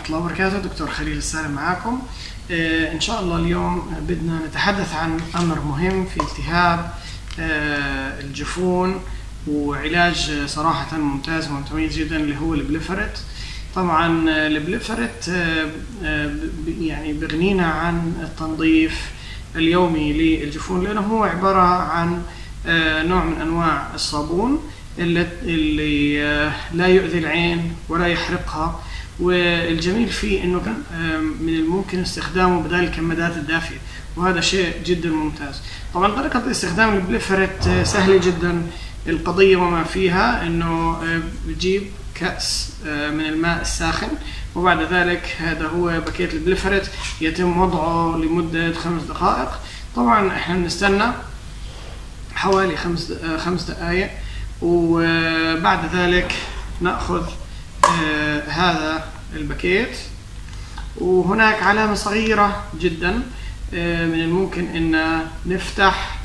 الله وبركاته. دكتور خليل السالم معاكم. إن شاء الله اليوم بدنا نتحدث عن أمر مهم في التهاب الجفون، وعلاج صراحة ممتاز ومتميز جدا اللي هو البليفرت. طبعا البليفرت يعني بغنينا عن التنظيف اليومي للجفون، لأنه هو عبارة عن نوع من أنواع الصابون اللي لا يؤذي العين ولا يحرقها، والجميل فيه انه من الممكن استخدامه بدل الكمادات الدافئة، وهذا شيء جدا ممتاز. طبعا طريقة استخدام البليفرت سهلة جدا. القضية وما فيها انه بتجيب كأس من الماء الساخن، وبعد ذلك هذا هو باكيت البليفرت يتم وضعه لمدة 5 دقائق. طبعا احنا بنستنى حوالي 5 دقائق، وبعد ذلك نأخذ هذا الباكيت، وهناك علامة صغيرة جدا من الممكن ان نفتح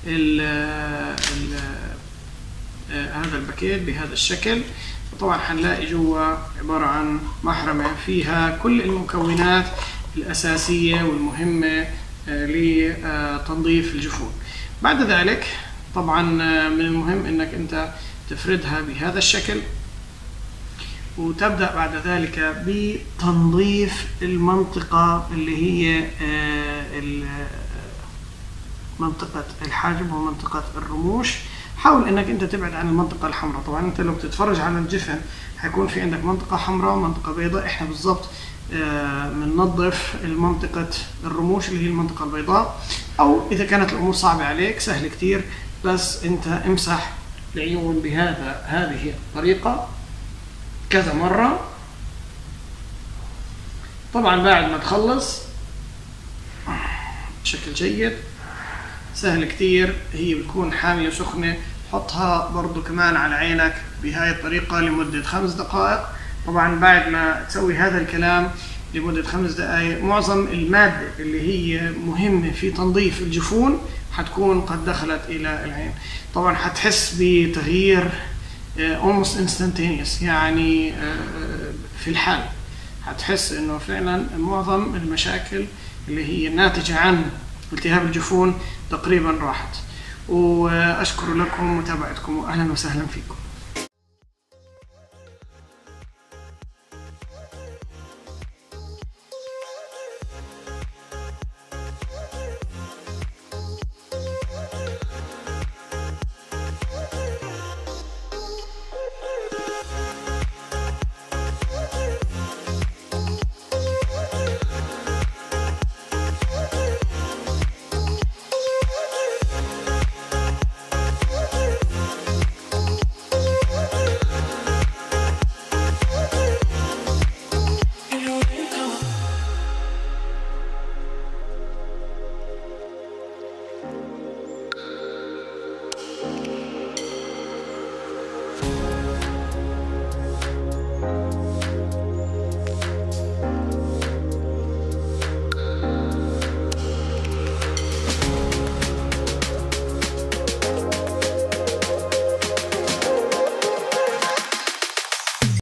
هذا الباكيت بهذا الشكل. طبعا حنلاقي جوا عبارة عن محرمة فيها كل المكونات الأساسية والمهمة لتنظيف الجفون. بعد ذلك طبعا من المهم انك انت تفردها بهذا الشكل، وتبدأ بعد ذلك بتنظيف المنطقة اللي هي منطقة الحاجب ومنطقة الرموش. حاول انك انت تبعد عن المنطقة الحمراء. طبعا انت لو بتتفرج على الجفن هيكون في عندك منطقة حمراء ومنطقة بيضاء. احنا بالضبط بننظف منطقة الرموش اللي هي المنطقة البيضاء، او اذا كانت الامور صعبة عليك سهل كتير، بس انت امسح العيون هذه الطريقة كذا مرة. طبعا بعد ما تخلص بشكل جيد سهل كتير، هي بتكون حامية وسخنة، حطها برضو كمان على عينك بهاي الطريقة لمدة 5 دقائق. طبعا بعد ما تسوي هذا الكلام لمدة 5 دقائق معظم المادة اللي هي مهمة في تنظيف الجفون حتكون قد دخلت إلى العين. طبعا حتحس بتغيير almost instantaneous، يعني في الحال هتحس انه فعلا معظم المشاكل اللي هي ناتجة عن التهاب الجفون تقريبا راحت. واشكر لكم متابعتكم، واهلا وسهلا فيكم.